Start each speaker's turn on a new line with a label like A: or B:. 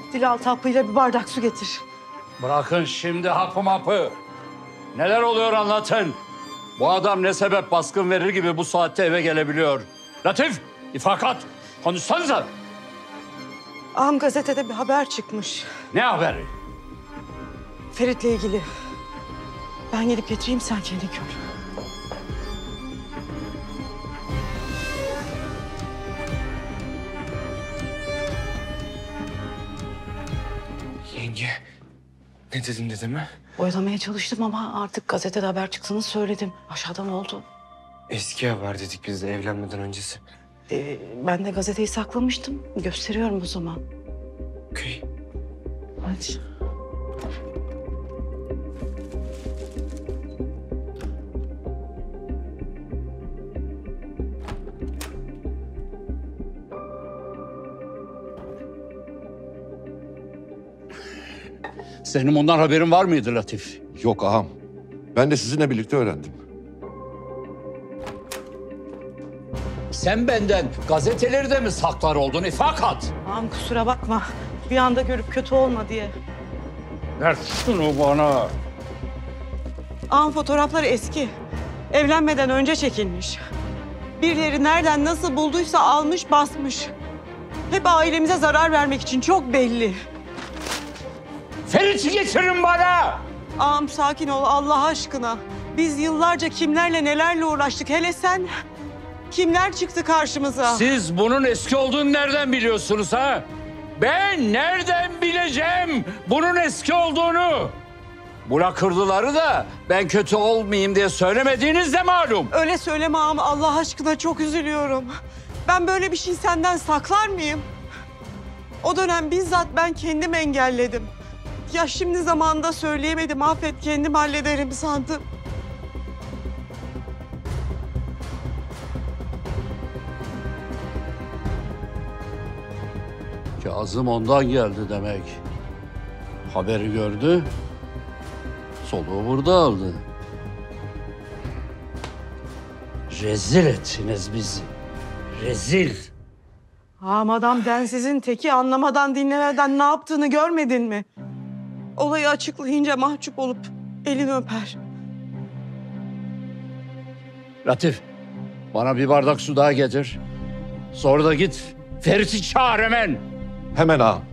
A: Dilaltı hapıyla bir bardak su getir.
B: Bırakın şimdi hapı mapı. Neler oluyor anlatın. Bu adam ne sebep baskın verir gibi bu saatte eve gelebiliyor. Latif, ifakat, konuşsanıza.
A: Ağam gazetede bir haber çıkmış.
B: Ne haberi?
A: Ferit'le ilgili. Ben gidip getireyim, sen kendi gör.
C: Yenge, ne dedin dedeme?
A: Oyalamaya çalıştım ama artık gazetede haber çıktığını söyledim. Aşağıdan oldu.
C: Eski haber dedik biz de evlenmeden öncesi.
A: Ben de gazeteyi saklamıştım. Gösteriyorum o zaman.
C: Okey.
A: Hadi.
B: Senin bundan haberin var mıydı Latif?
D: Yok ağam. Ben de sizinle birlikte öğrendim.
B: Sen benden gazeteleri de mi saklar oldun ifakat?
A: Ağam kusura bakma. Bir anda görüp kötü olma diye.
B: Ver şunu bana.
A: Ağam fotoğrafları eski. Evlenmeden önce çekilmiş. Birileri nereden nasıl bulduysa almış basmış. Hep ailemize zarar vermek için, çok belli.
B: Ferit'i getirin bana.
A: Ağam sakin ol Allah aşkına. Biz yıllarca kimlerle nelerle uğraştık, hele sen. Kimler çıktı karşımıza?
B: Siz bunun eski olduğunu nereden biliyorsunuz ha? Ben nereden bileceğim bunun eski olduğunu? Bu lakırdıları da ben kötü olmayayım diye söylemediğiniz de malum.
A: Öyle söyleme ağam, Allah aşkına çok üzülüyorum. Ben böyle bir şey senden saklar mıyım? O dönem bizzat ben kendim engelledim. Ya şimdi zamanında söyleyemedim, affet, kendim hallederim sandım.
B: Kazım ondan geldi demek. Haberi gördü, soluğu burada aldı. Rezil ettiniz bizi. Rezil.
A: Ağam adam densizin teki, anlamadan dinlemeden ne yaptığını görmedin mi? Olayı açıklayınca mahcup olup elini öper.
B: Latif, bana bir bardak su daha getir. Sonra da git Ferit'i çağır hemen.
D: Hemen ağam.